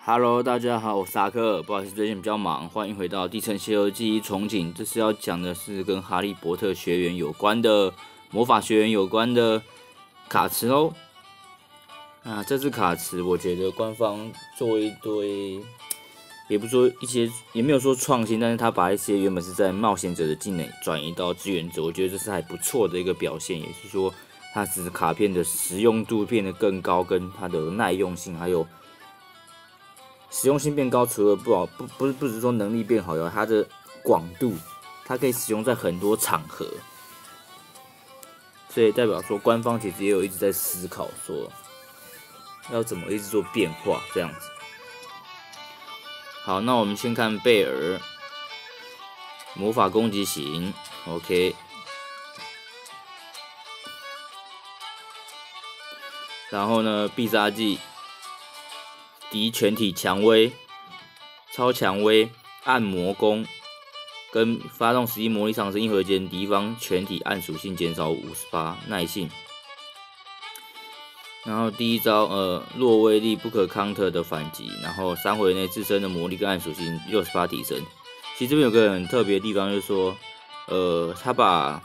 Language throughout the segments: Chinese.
Hello，大家好，我是阿克，不好意思，最近比较忙，欢迎回到《地层西游记》重景。这次要讲的是跟哈利波特学园有关的魔法学园有关的卡池哦。这次卡池，我觉得官方做一堆，也不说一些，也没有说创新，但是他把一些原本是在冒险者的技能转移到志愿者，我觉得这是还不错的一个表现，也是说它使卡片的实用度变得更高，跟它的耐用性还有实用性变高，除了不只是说能力变好，有它的广度，它可以使用在很多场合，所以代表说官方其实也有一直在思考说要怎么一直做变化这样子。好，那我们先看贝尔魔法攻击型 ，OK， 然后呢必杀技。敌全体蔷薇、超蔷薇、暗魔攻，跟发动实际魔力上升一回间，敌方全体暗属性减少50%，耐性。然后第一招弱威力不可 counter 的反击，然后3回内自身的魔力跟暗属性60%提升。其实这边有个很特别的地方，就是说他把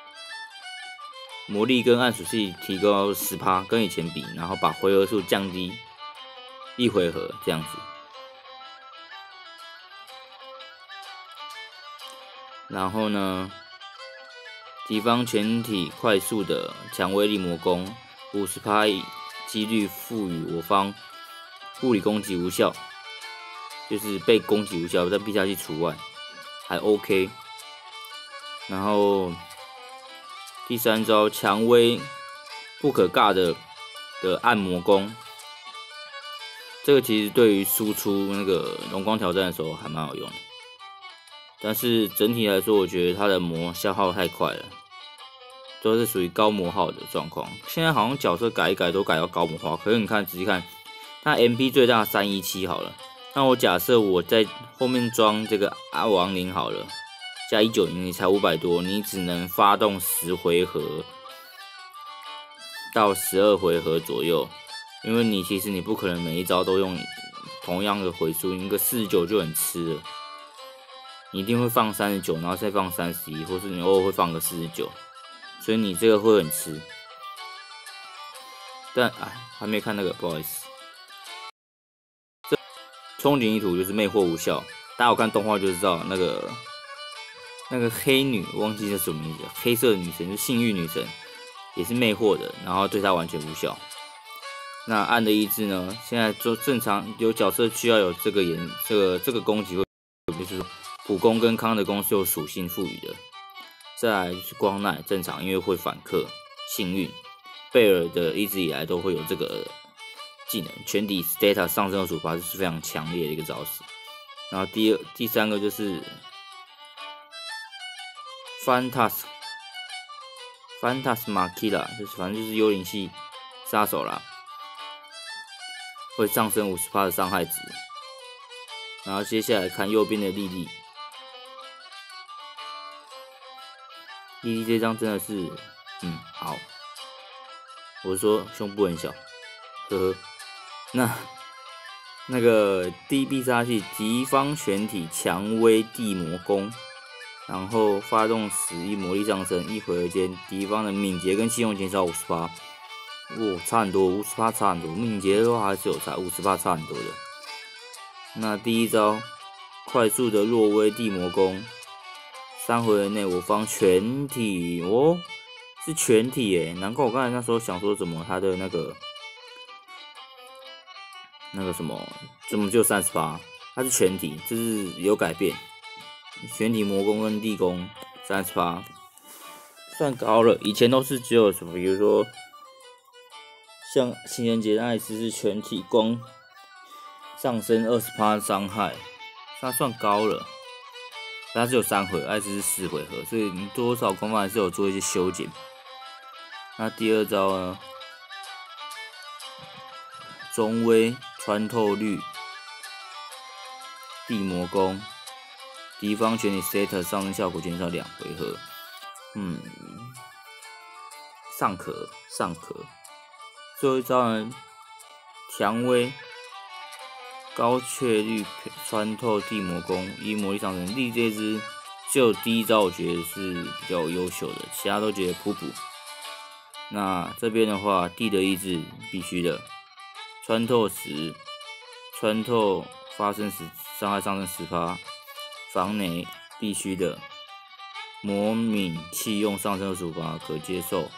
魔力跟暗属性提高10%，跟以前比，然后把回合数降低1回合这样子，然后呢，敌方全体快速的强威力魔攻，50%几率赋予我方物理攻击无效，就是被攻击无效，但必杀技除外，还 OK。然后第3招蔷薇不可尬的暗魔攻。这个其实对于输出那个荣光挑战的时候还蛮好用的，但是整体来说，我觉得它的魔消耗太快了，都是属于高魔耗的状况。现在好像角色改一改都改到高魔耗，可是你看仔细看，它 MP 最大317好了，那我假设我在后面装这个阿王灵好了，加190你才500多，你只能发动10回合到12回合左右。因为其实你不可能每一招都用同样的回数，一个49就很吃了，你一定会放39，然后再放31，或是你偶尔会放个49，所以你这个会很吃。但还没看那个，不好意思。这憧憬意图就是魅惑无效，大家有看动画就知道那个黑女忘记是什么名字，黑色的女神就是幸运女神，也是魅惑的，然后对她完全无效。那暗的意志呢？现在做正常有角色需要有这个攻击会，就是说普攻跟康的攻是有属性赋予的。再来就是光奈正常，因为会反克。幸运贝尔的一直以来都会有这个技能，全体 Stata 上升的处罚是非常强烈的一个招式。然后第3个就是 Phantasmakia， 就是反正就是幽灵系杀手啦。会上升50%的伤害值，然后接下来看右边的莉莉，莉莉这张真的是，好，我是说胸部很小，呵呵。那个第一必杀技，敌方全体蔷薇地魔攻，然后发动使一魔力上升，1回合间敌方的敏捷跟气动减少50%。差很多，50%差很多，敏捷的话还是有差，50%差很多的。那第一招，快速的弱威地魔攻，3回合内我方全体是全体耶，难怪我刚才那时候想说怎么他的那个什么，怎么就30%？它是全体，这是有改变，全体魔攻跟地攻30%，算高了，以前都是只有什么，比如说。像情人节的艾斯是全体攻上升20%伤害，它算高了。它只有3回，艾斯是4回合，所以你多少官方还是有做一些修剪。那第2招呢？中威穿透率地魔攻，敌方全体 set 上升效果减少2回合。尚可。最后一招呢，蔷薇高确率穿透地魔攻，以魔力上升。力这只就第一招我觉得是比较优秀的，其他都觉得普普。那这边的话，地的意志必须的，穿透时，穿透发生时伤害上升10%，防雷必须的，魔敏器用上升25%可接受。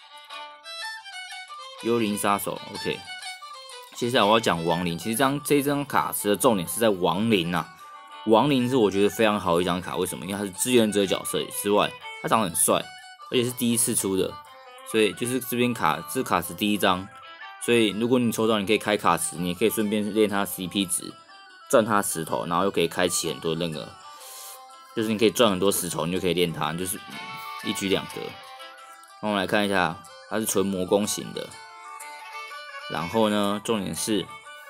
幽灵杀手 ，OK。接下来我要讲亡灵，其实这张卡池的重点是在亡灵啊。亡灵是我觉得非常好的一张卡，为什么？因为它是支援者角色之外，它长得很帅，而且是第一次出的。所以就是这边这卡池第一张，所以如果你抽到，你可以开卡池，你也可以顺便练它 CP 值，赚它石头，然后又可以开启很多那个，就是你可以赚很多石头，你就可以练它，就是一举两得。我们来看一下，它是纯魔攻型的，然后呢，重点是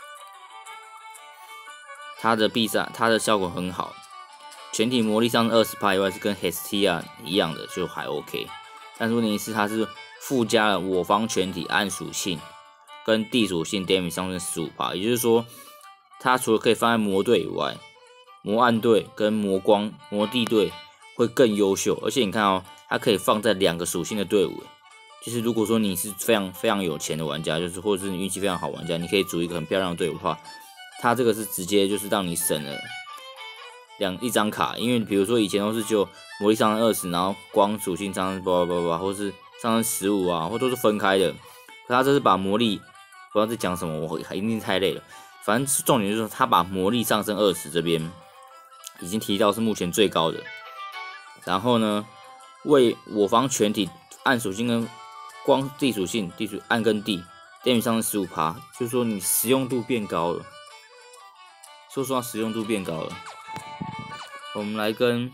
它的必杀，它的效果很好，全体魔力上20%以外是跟 Hestia 一样的，就还 OK。但是问题是它是附加了我方全体暗属性跟地属性 damage 上升15%，也就是说，它除了可以放在魔队以外，魔暗队跟魔光、魔地队会更优秀。而且你看哦，它可以放在2个属性的队伍。就是如果说你是非常有钱的玩家，就是或者是你运气非常好玩家，你可以组一个很漂亮的队伍的话，它这个是直接就是让你省了一张卡。因为比如说以前都是就魔力上升20，然后光属性上升或是上升15啊，或都是分开的。可他这是把魔力，不知道在讲什么，我一定太累了。反正重点就是他把魔力上升20这边已经提到是目前最高的。然后呢，为我方全体暗属性跟光地属性，暗跟地damage上升15%，就是说你实用度变高了。说实话，实用度变高了。我们来跟，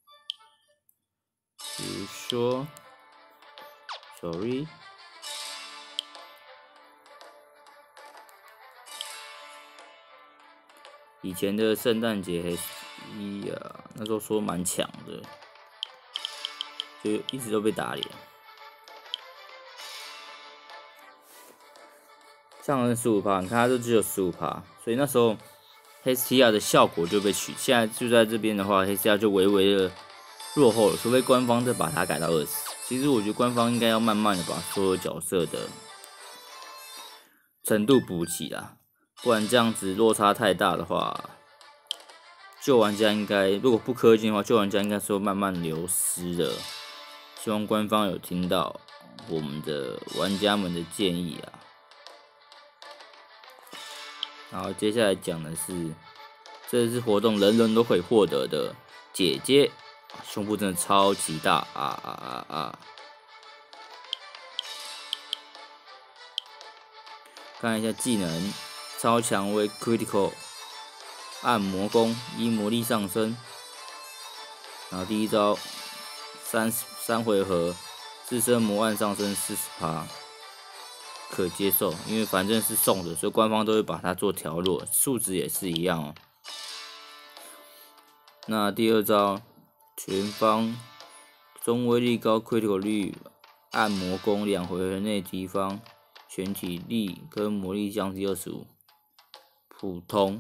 比如说 ，sorry， 以前的圣诞节那时候说蛮强的，就一直都被打脸。上升15%，你看它就只有15%，所以那时候 Hestia 的效果就被取，现在就在这边的话 ，Hestia 就微微的落后了，除非官方再把它改到20。其实我觉得官方应该要慢慢的把所有角色的程度补齐啦，不然这样子落差太大的话，旧玩家应该如果不氪金的话，旧玩家应该是会慢慢流失的。希望官方有听到我们的玩家们的建议啊。然后接下来讲的是，这次活动人人都可以获得的姐姐，胸部真的超级大啊！看一下技能，超强为 critical， 按魔攻依魔力上升。然后第一招3回合，自身魔按上升40%。可接受，因为反正是送的，所以官方都会把它做调弱，数值也是一样哦。那第二招，全方中威力高 critical 率，按魔攻2回合内敌方全体力跟魔力降低25%，普通，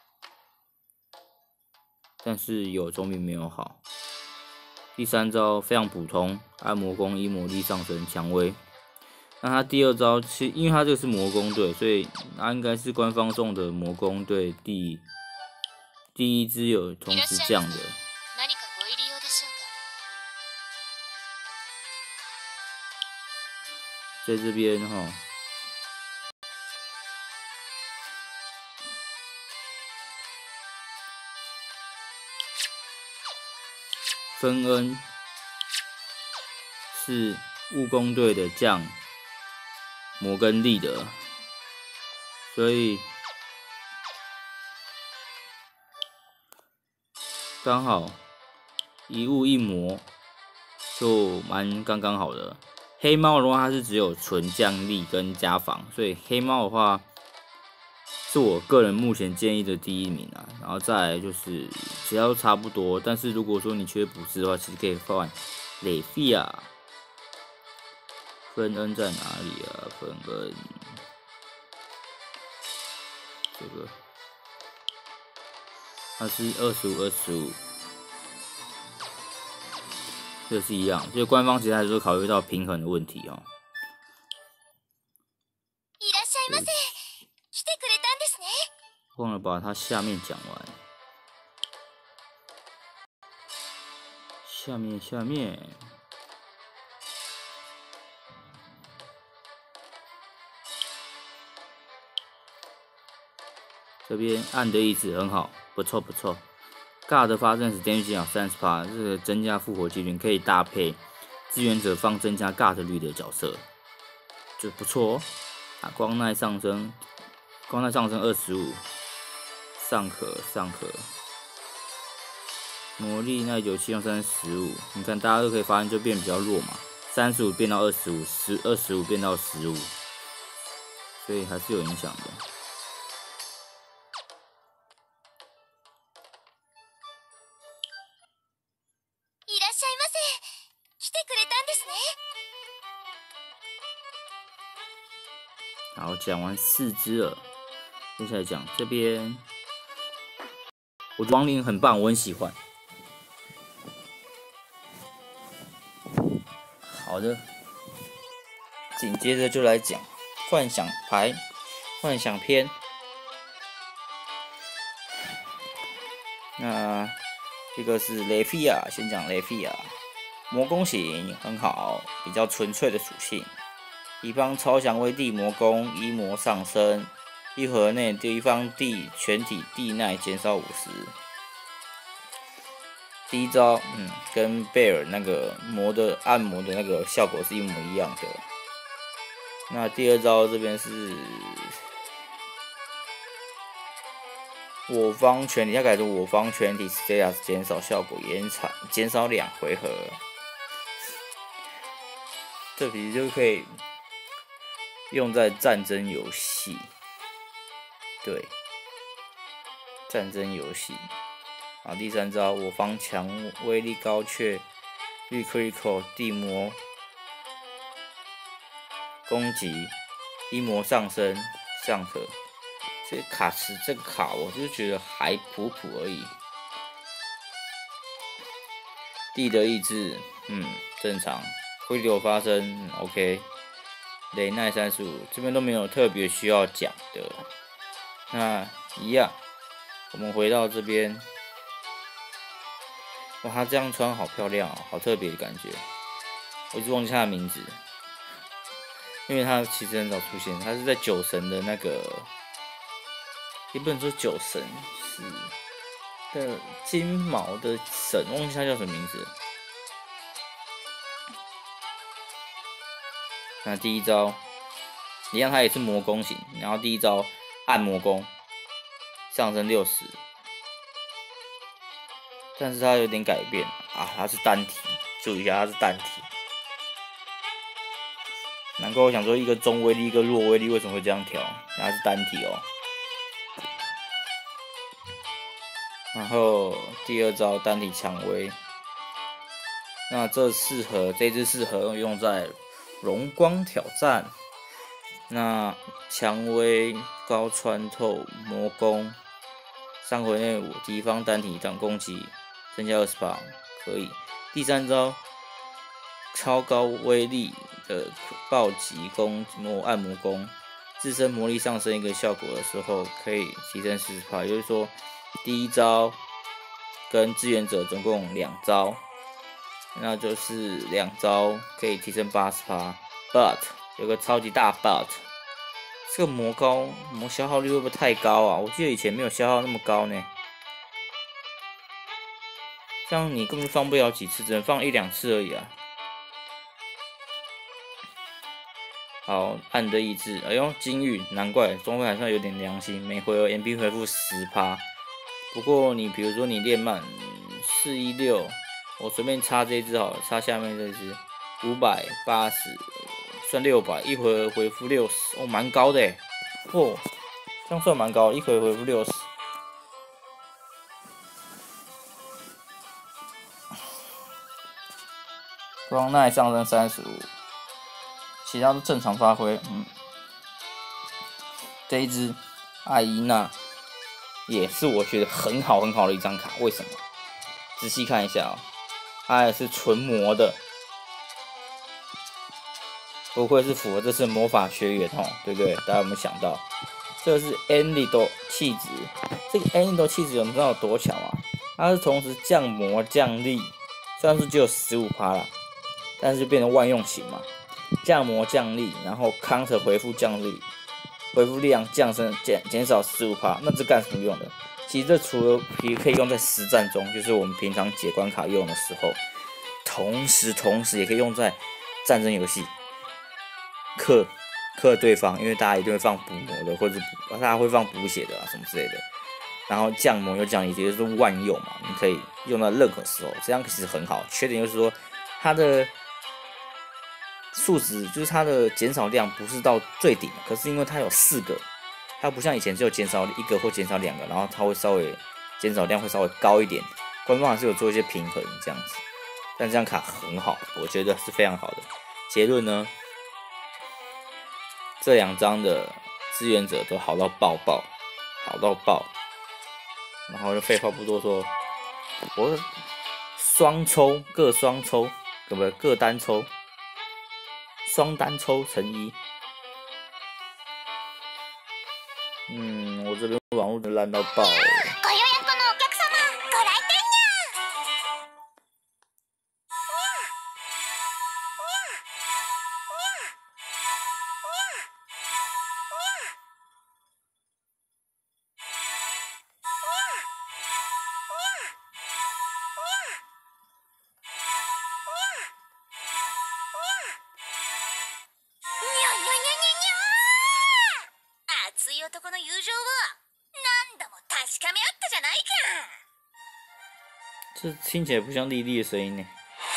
但是有总比没有好。第三招非常普通，按魔攻依魔力上升蔷薇。那他第二招，因为他这个是魔攻队，所以他应该是官方送的魔攻队第一支有同时降的。在这边哈，芬恩是务工队的将。摩根利的，所以刚好一物一魔就蛮刚好的。黑猫的话，它是只有纯降力跟加防，所以黑猫的话是我个人目前建议的第一名啊。然后再来就是其他都差不多，但是如果说你缺补师的话，其实可以换雷菲亚。芬恩在哪里啊？芬恩，这个它是25、25，这是一样，所以官方其实还是考虑到平衡的问题哦。忘了把它下面讲完。下面，这边暗的意志很好，不错。尬的发生时damage减少30%，这个增加复活几率，可以搭配支援者方增加尬的率的角色，就不错哦。啊，光耐上升25，尚可。魔力耐久期用15，你看大家都可以发现就变比较弱嘛，35变到25，25变到15，所以还是有影响的。好，讲完4只了，接下来讲这边，我觉得亡灵很棒，我很喜欢。好的，紧接着就来讲幻想篇。那这个是雷菲亚，先讲雷菲亚。魔攻型很好，比较纯粹的属性。敌方超强威地魔攻，1魔上升，1回合内敌方全体地耐减少50。第一招，跟贝尔那个按摩的那个效果是一模一样的。那第二招这边是我方全体，它改成我方全体 status 减少效果减少2回合。这笔就可以用在战争游戏，对，战争游戏。好，第三招，我方强威力高却绿 critical 地魔攻击，1魔上升尚可。这个卡我就觉得还普而已。地的意志，正常。会流发生，OK。雷耐35，这边都没有特别需要讲的。那一样，我们回到这边。哇，他这样穿好漂亮哦，好特别的感觉。我一直忘记他的名字，因为他其实很少出现，他是在酒神的那个，也不能说酒神，是的金毛的神，忘记他叫什么名字。那第一招一样，它也是魔攻型，然后第一招暗魔攻，上升60，但是它有点改变啊，它是单体，注意一下它是单体。难怪我想说一个中威力一个弱威力为什么会这样调，它是单体哦。然后第二招单体蔷薇，那这支适合用在荣光挑战。那蔷薇高穿透魔攻，3回内敌方单体挡攻击增加20%，可以。第三招超高威力的暴击按魔攻，自身魔力上升一个效果的时候可以提升40%，也就是说第一招跟支援者总共2招，那就是2招可以提升80%，but 有个超级大 but， 这个魔消耗率会不会太高啊？我记得以前没有消耗那么高呢。这样你根本放不了几次，只能放1-2次而已啊。好，暗的意志，哎呦，金玉，难怪中锋还算有点良心，每回合 MP 回复10%。不过你比如说你练慢416，我随便插这只好了，插下面这只580，算600，一回合回复60，哦，蛮高的哎，哦，这样算蛮高，一回合回复60。光耐上升35，其他都正常发挥。这一只艾伊娜也是我觉得很好的一张卡。为什么？仔细看一下哦，它也是纯魔的，不愧是符合这次魔法学员哦，对不对？大家有没有想到？这个是 Andido 气质，这个 Andido 气质，你知道有多强吗？它是同时降魔降力，虽然是只有15%啦，但是就变成万用型嘛，降魔降力，然后 counter 回复降力，回复力量降升减少15%，那这干什么用的？其实这除了可以用在实战中，就是我们平常解关卡用的时候，同时也可以用在战争游戏克对方，因为大家一定会放补魔的，或者大家会放补血的啊什么之类的。然后降魔又降力，也就是万用嘛，你可以用到任何时候，这样其实很好。缺点就是说它的数值，就是它的减少量不是到最顶，可是因为它有4个，它不像以前只有减少1个或减少2个，然后它会稍微减少量会稍微高一点。官方还是有做一些平衡这样子，但这张卡很好，我觉得是非常好的。结论呢？这2张的志愿者都好到爆，好到爆。然后就废话不多说，我双抽各双抽，各单抽，双单抽成1。我这边网络烂到爆。 男の友情を何度も確かめ合ったじゃないか。 这听起来不像莉莉的声音呢。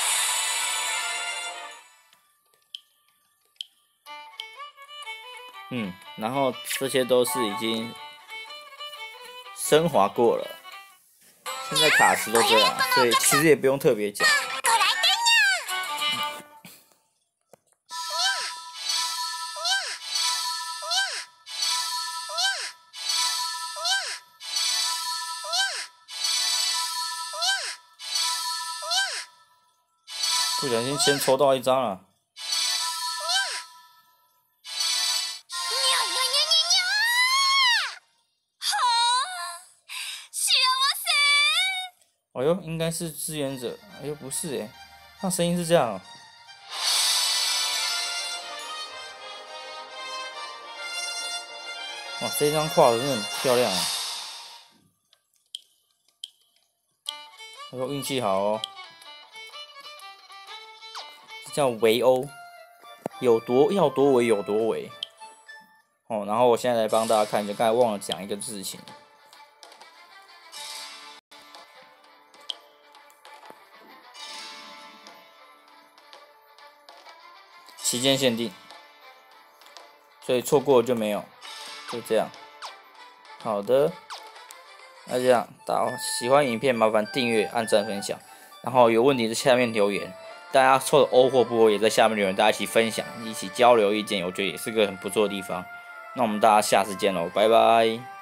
然后这些都是已经升华过了，现在卡池都这样，所以其实也不用特别讲。不小心先抽到1张了。哎呦，应该是志愿者。哎呦，不是哎，那声音是这样哦。哇，这张画的真的很漂亮啊！哎呦，运气好哦。这叫围殴，要多围有多围。哦，然后我现在来帮大家看一下，刚才忘了讲一个事情。期间限定，所以错过就没有，就这样。好的，那这样，大家喜欢影片麻烦订阅、按赞、分享，然后有问题在下面留言。大家抽的欧或不欧也在下面留言，大家一起分享，一起交流意见，我觉得也是个很不错的地方。那我们大家下次见喽，拜拜。